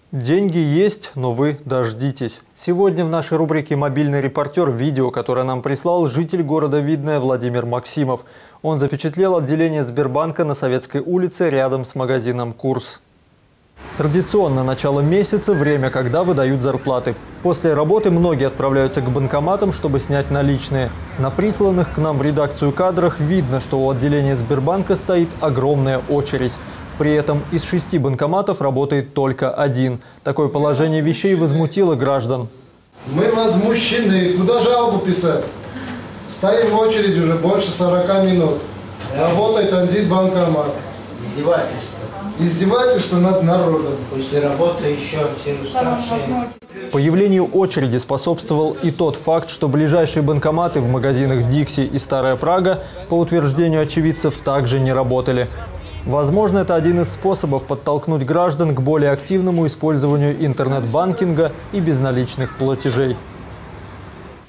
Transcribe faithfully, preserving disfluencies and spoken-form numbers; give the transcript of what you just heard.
Деньги есть, но вы дождитесь. Сегодня в нашей рубрике «Мобильный репортер» видео, которое нам прислал житель города Видное Владимир Максимов. Он запечатлел отделение Сбербанка на Советской улице рядом с магазином «Курс». Традиционно начало месяца – время, когда выдают зарплаты. После работы многие отправляются к банкоматам, чтобы снять наличные. На присланных к нам в редакцию кадрах видно, что у отделения Сбербанка стоит огромная очередь. При этом из шести банкоматов работает только один. Такое положение вещей возмутило граждан. Мы возмущены. Куда жалобу писать? Стоим в очереди уже больше сорока минут. Работает один банкомат. Издевательство. Издевательство над народом. После работы еще все уставшие. Появлению очереди способствовал и тот факт, что ближайшие банкоматы в магазинах «Дикси» и «Старая Прага» по утверждению очевидцев также не работали. Возможно, это один из способов подтолкнуть граждан к более активному использованию интернет-банкинга и безналичных платежей.